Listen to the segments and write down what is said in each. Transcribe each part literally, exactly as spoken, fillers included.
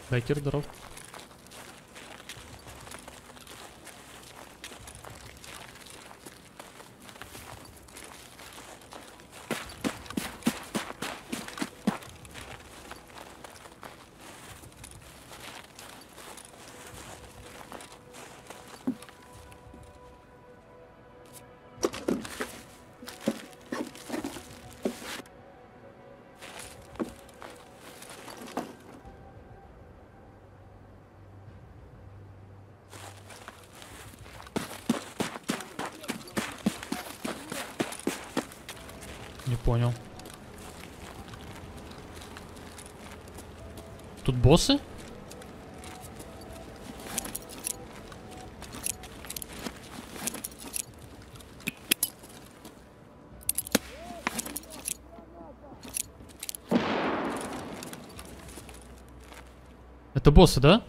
Байкер, здоров. Не понял. Тут боссы? Это боссы, да?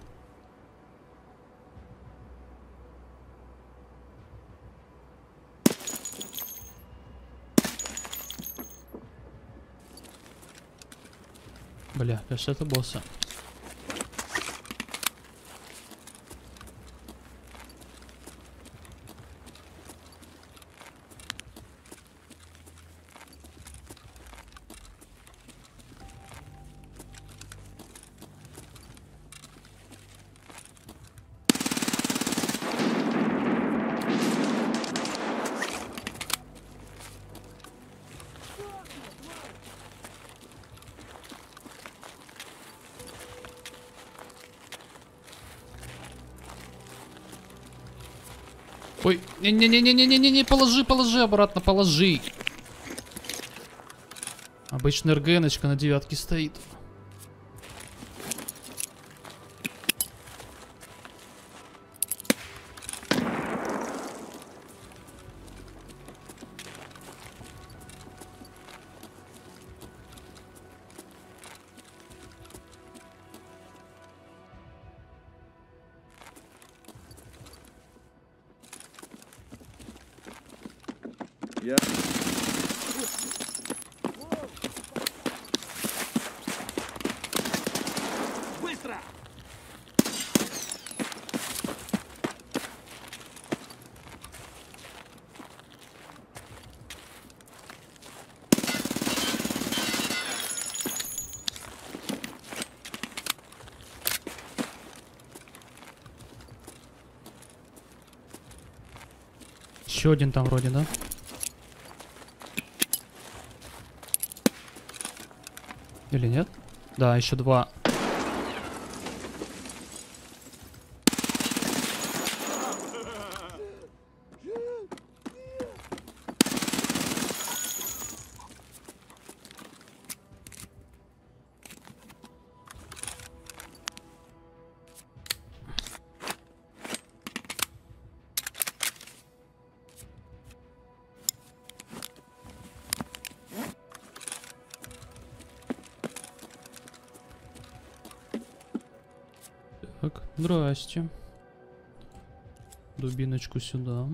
Бля, кажется, это боссы. Ой, не-не-не-не-не-не-не, положи, положи обратно, положи. Обычная РГНочка на девятке стоит. Я... Быстро! Еще один там вроде, да? Или нет? Да, еще два. Так, здрасте. Дубиночку сюда.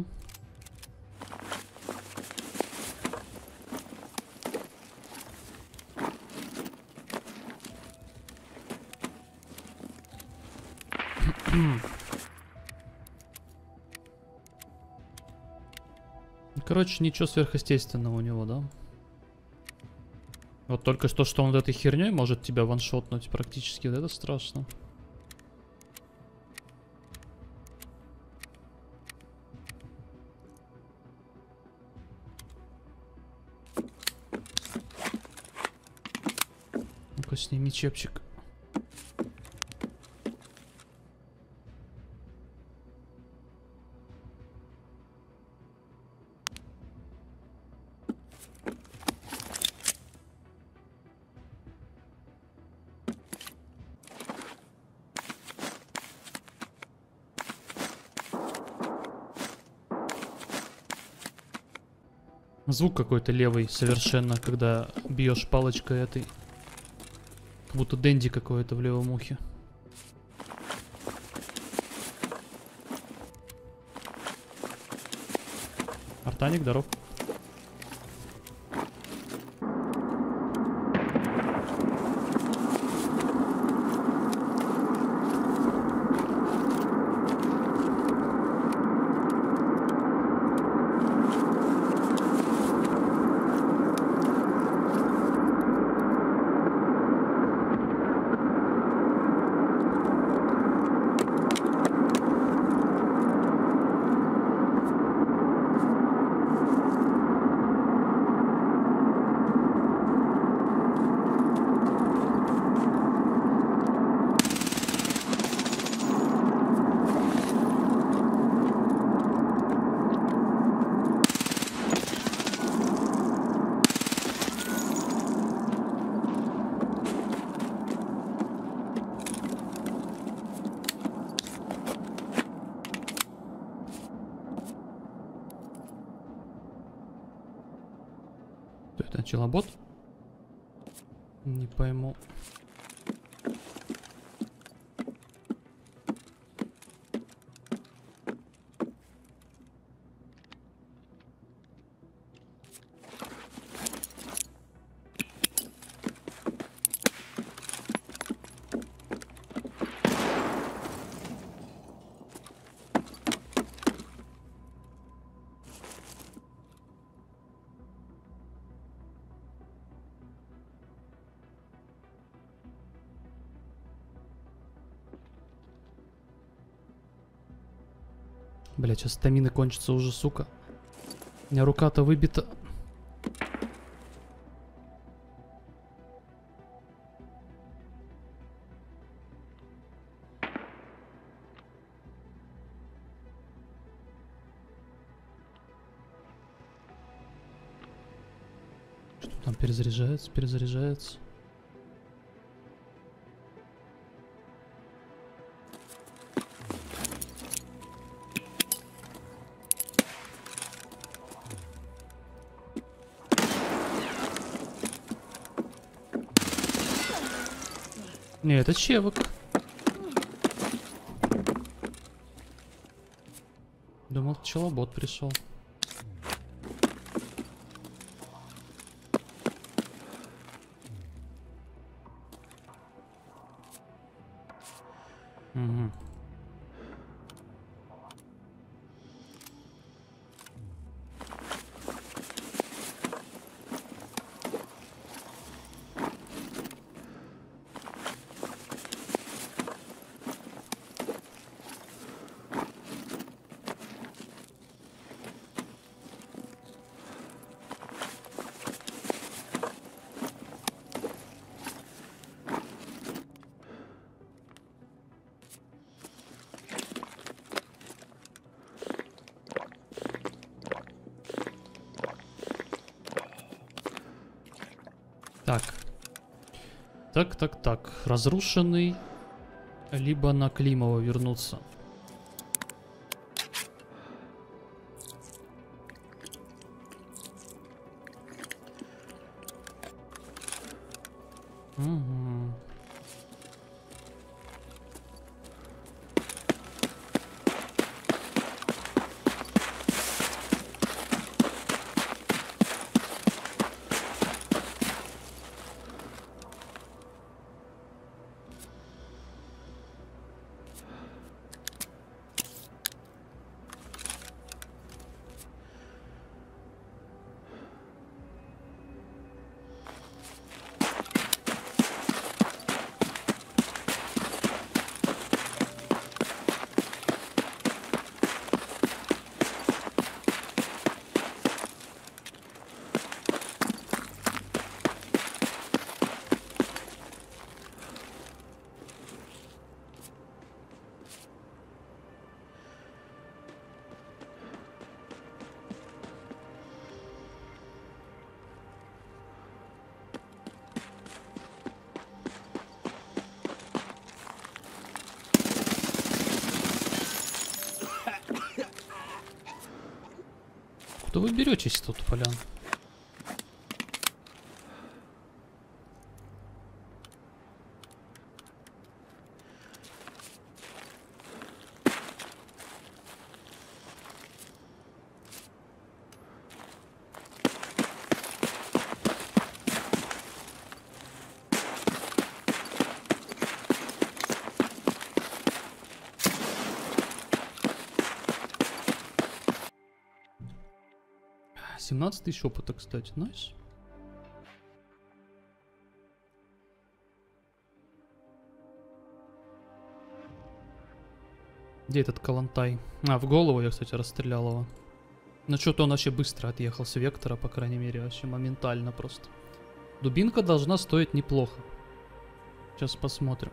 Короче, ничего сверхъестественного у него, да? Вот только что, что он вот этой херней может тебя ваншотнуть практически, вот это страшно. Ну-ка, сними чепчик. Звук какой-то левый совершенно, когда бьешь палочкой этой. Как будто Дэнди какое-то в левом ухе. Артаник, здоров. Челобот? Не пойму. Бля, сейчас стамины кончится уже, сука. У меня рука-то выбита. Что там перезаряжается, перезаряжается. Не, это чевок. Думал, челобот пришел. Угу. Так. Так, так, так. Разрушенный. Либо на Климова вернуться. Угу. Куда вы беретесь тут, полян? семнадцать тысяч опыта, кстати, найс. Где этот Калантай? А, в голову я, кстати, расстрелял его. Ну что-то он вообще быстро отъехал с вектора, по крайней мере, вообще моментально просто. Дубинка должна стоить неплохо. Сейчас посмотрим.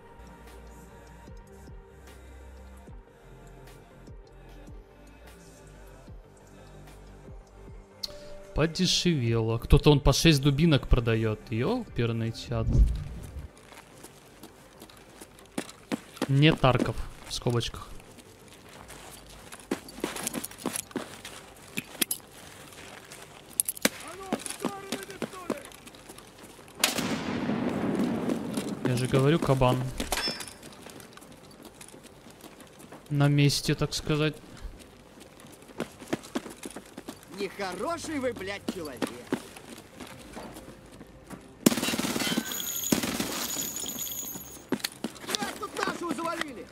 Подешевело. Кто-то он по шесть дубинок продает. Ёперный чад. Не Тарков, в скобочках. Я же говорю, кабан. На месте, так сказать. Нехороший вы, блядь, человек. Как тут нашего завалили?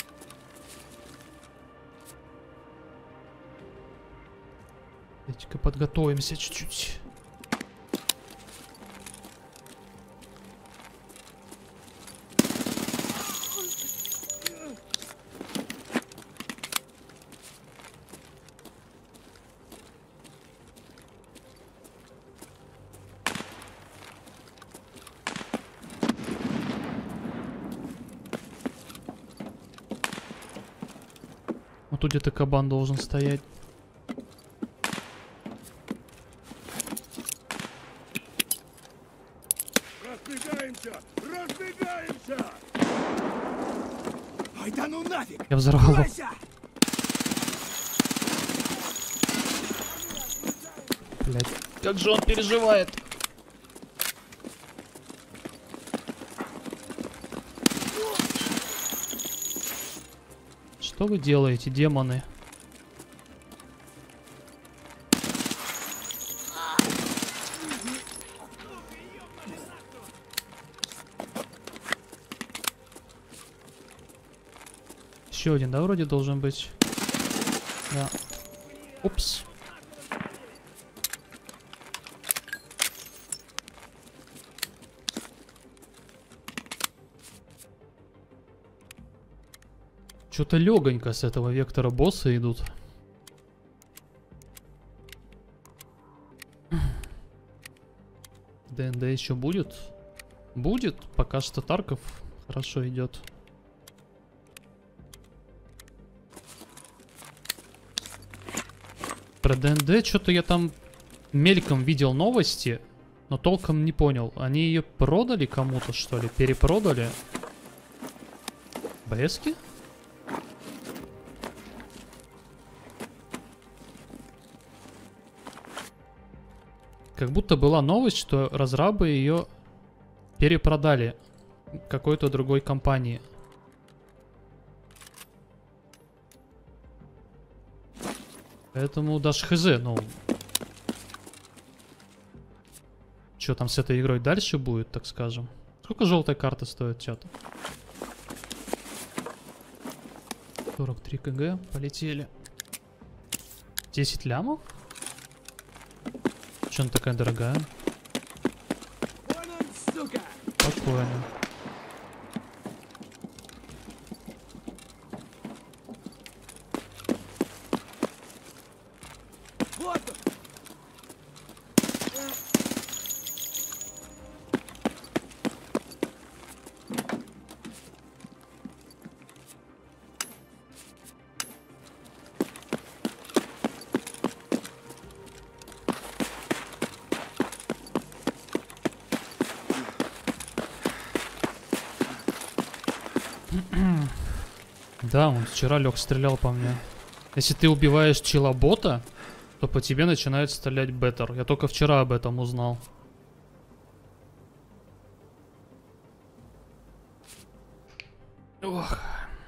Давайте-ка подготовимся чуть-чуть. Вот тут где-то кабан должен стоять. Разбегаемся! Разбегаемся! Ай да ну нафиг! Я взорвал. Бросься! Блять, как же он переживает. Что вы делаете, демоны? Еще один, да, вроде должен быть. Да. Упс. Что-то легонько с этого вектора босса идут. ДНД еще будет? Будет. Пока что Тарков хорошо идет. Про ДНД что-то я там мельком видел новости, но толком не понял. Они ее продали кому-то, что ли? Перепродали? БСки? Как будто была новость, что разрабы ее перепродали какой-то другой компании. Поэтому даже хз, ну... Что там с этой игрой дальше будет, так скажем? Сколько желтая карта стоит, чат? сорок три кг, полетели. десять лямов? Че она такая дорогая? Вон он, сука! Спокойно. Вот он! Да, он вчера лег, стрелял по мне. Если ты убиваешь челобота, то по тебе начинает стрелять беттер. Я только вчера об этом узнал. Ох.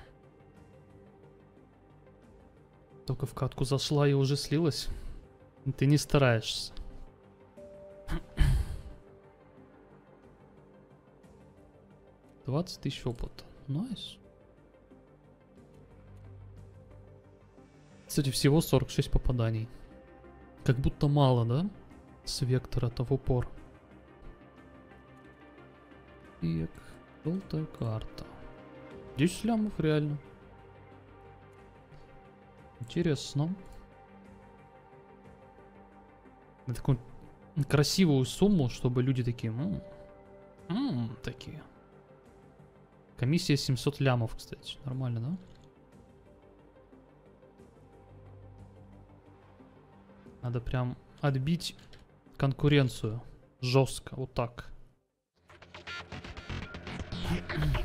Только в катку зашла и уже слилась. Ты не стараешься. двадцать тысяч опыта. Найс. Кстати, всего сорок шесть попаданий. Как будто мало, да? С вектора-то в упор. И желтая карта. десять лямов реально. Интересно. На такую красивую сумму, чтобы люди такие... М-м, м-м, такие. Комиссия семьсот лямов, кстати. Нормально, да? Надо прям отбить конкуренцию. Жестко. Вот так.